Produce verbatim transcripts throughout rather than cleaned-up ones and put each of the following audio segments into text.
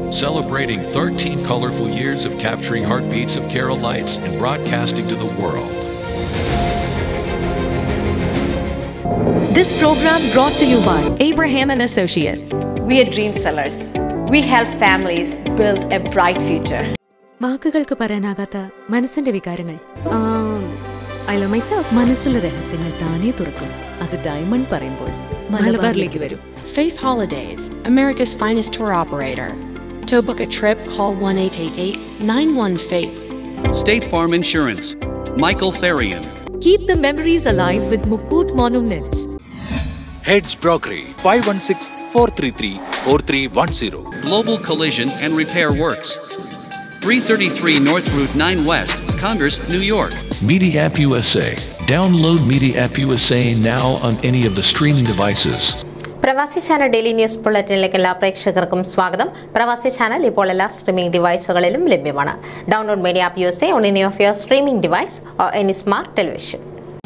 celebrating thirteen colorful years of capturing heartbeats of Keralites and broadcasting to the world. This program brought to you by Abraham and Associates. We are dream sellers. We help families build a bright future. വാക്കുകൾക്ക് പറയാനാകാത്ത മനസ്സിന്റെ വികാരങ്ങൾ മനസ്സിലെ രഹസ്യങ്ങൾ താനേ തുറക്കും. അത് diamond പറയുമ്പോൾ മലബാറിലേക്ക് വരും. Faith Holidays, America's finest tour operator. To book a trip, call one eight eight eight nine one faith. State Farm Insurance, Michael Therian. Keep the memories alive with Mukut Monuments. Hedge Brokery, five one six, four three three, four three one zero. Global Collision and Repair Works, three thirty-three North Route nine West, Congress, New York. Media App U S A. Download Media App U S A now on any of the streaming devices. Pravasi channel daily news ബുള്ളറ്റിനിലേക്ക് എല്ലാ പ്രേക്ഷകർക്കും സ്വാഗതം. പ്രവാസി channel ഇപ്പോൾ എല്ലാ streaming ഡിവൈസുകളിലും ലഭ്യമാണ്. Download media app U S A on any of your streaming device or any smart television.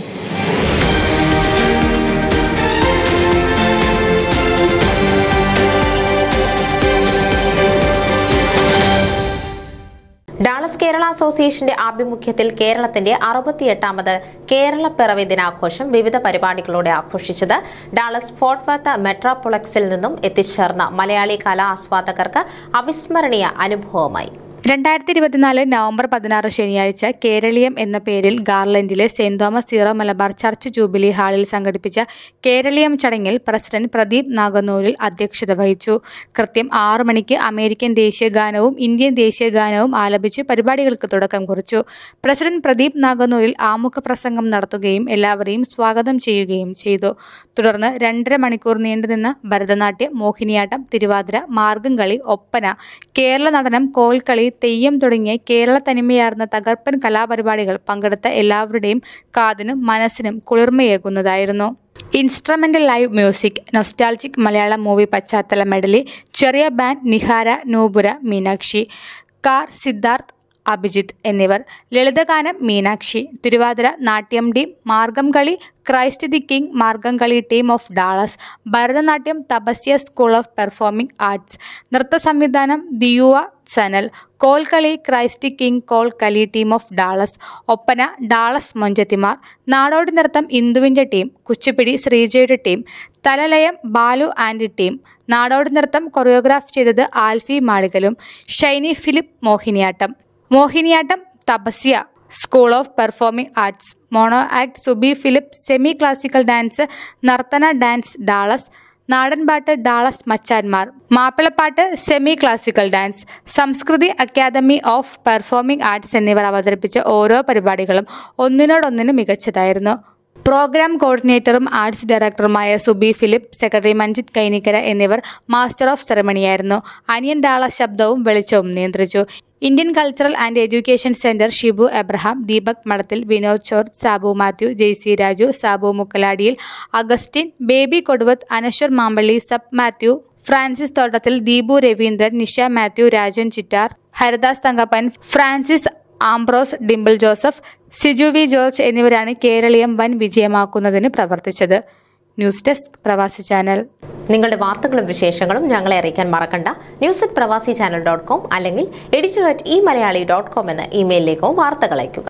Dallas Kerala അസോസിയേഷന്റെ ആഭിമുഖ്യത്തിൽ കേരളത്തിന്റെ അറുപത്തിയെട്ടാമത് കേരള പിറവി ദിനാഘോഷം വിവിധ പരിപാടികളോടെ ആഘോഷിച്ചത് ഡാളസ് ഫോർട്ട് വർത്ത് മെട്രോപ്ലക്സിൽ നിന്നും എത്തിച്ചേർന്ന മലയാളി കലാ ആസ്വാദകർക്ക് അവിസ്മരണീയ അനുഭവമായി. രണ്ടായിരത്തി ഇരുപത്തിനാല് നവംബർ പതിനാറ് ശനിയാഴ്ച കേരളീയം എന്ന പേരിൽ ഗാർലൻഡിലെ saint Thomas Syro Malabar church jubilee ഹാളിൽ സംഘടിപ്പിച്ച കേരളീയം ചടങ്ങിൽ പ്രസിഡന്റ് പ്രദീപ് നാഗന്നൂരിൽ അധ്യക്ഷത വഹിച്ചു. കൃത്യം ആറു മണിക്ക് അമേരിക്കൻ ദേശീയ ഗാനവും ഇന്ത്യൻ ദേശീയ ഗാനവും ആലപിച്ച് പരിപാടികൾക്ക് തുടക്കം കുറിച്ചു. പ്രസിഡന്റ് പ്രദീപ് നാഗന്നൂരിൽ ആമുഖ പ്രസംഗം നടത്തുകയും എല്ലാവരെയും സ്വാഗതം ചെയ്യുകയും ചെയ്തു. തുടർന്ന് രണ്ടര മണിക്കൂർ നീണ്ടുനിന്ന ഭരതനാട്യം, മോഹിനിയാട്ടം, തിരുവാതിര, മാർഗംകളി, ഒപ്പന, കേരള നടനം, കോൽക്കളി, തെയ്യം തുടങ്ങിയ കേരള തനിമയാർന്ന തകർപ്പൻ കലാപരിപാടികൾ പങ്കെടുത്ത എല്ലാവരുടെയും കാതിനും മനസ്സിനും കുളിർമയേകുന്നതായിരുന്നു. Instrumental live music, nostalgic Malayalam movie പശ്ചാത്തല മെഡലി, ചെറിയ ബാൻഡ് നിഹാര, നൂപുര, മീനാക്ഷി, കാർ സിദ്ധാർത്ഥ്, അഭിജിത്ത് എന്നിവർ, ലളിതഗാനം മീനാക്ഷി, തിരുവാതിര, നാട്യം team, Margamkali, Christ the King Margamkali team of Dallas, Bharatanatyam Tapasya school of performing arts, നൃത്ത സംവിധാനം ദിയുവ Sanal, Kolkali Christ the King Kolkali team of Dallas, Oppana Dallas മൊഞ്ചത്തിമാർ, നാടോടി നൃത്തം ഇന്ദുവിൻ്റെ ടീം, കുച്ചിപ്പിടി ശ്രീജയുടെ ടീം, തലലയം ബാലു ആൻഡ് ടീം, നാടോടി നൃത്തം കൊറിയോഗ്രാഫ് ചെയ്തത് ആൽഫി മാളികലും, Shiny Philip Mohiniyattam, Mohiniyattam Tapasya school of performing arts, mono act Subi Philip, semi classical dance Narthana dance Dallas, നാടൻപാട്ട് ഡാളസ് മച്ചാന്മാർ, മാപ്പിളപ്പാട്ട് semi classical dance, Samskriti academy of performing arts എന്നിവർ അവതരിപ്പിച്ച ഓരോ പരിപാടികളും ഒന്നിനോടൊന്നിന് മികച്ചതായിരുന്നു. പ്രോഗ്രാം കോർഡിനേറ്ററും ആർട്സ് ഡയറക്ടറുമായ സുബി ഫിലിപ്പ്, സെക്രട്ടറി മഞ്ജിത് കൈനിക്കര എന്നിവർ മാസ്റ്റർ ഓഫ് സെറമണിയായിരുന്നു. അനിയൻ ഡാളസ് ശബ്ദവും വെളിച്ചവും നിയന്ത്രിച്ചു. Indian cultural and education center Shibu Abraham, Deepak Madathil, Vinod George, Sabu Mathew, Jaicy Raju, Sabu Mukkaladiyil, Augustine, Baby Koduvath, Anaswar Mampally, സബ് Mathew, Francis Thottathil, Deepu Raveendran, Nisha Mathew, Rajan Chittar, Haridas Thankappan, Francis Ambrose, Dimple Joseph, Siju V George എന്നിവരാണ് കേരളീയം വൻ വിജയമാക്കുന്നതിന് പ്രവർത്തിച്ചത്. News desk Pravasi channel. നിങ്ങളുടെ വാർത്തകളും വിശേഷങ്ങളും ഞങ്ങളെ അറിയിക്കാൻ മറക്കണ്ട. News at Pravasi channel dot com അല്ലെങ്കിൽ editor at e Malayali dot com എന്ന ഇമെയിലിലേക്കോ വാർത്തകൾ അയയ്ക്കുക.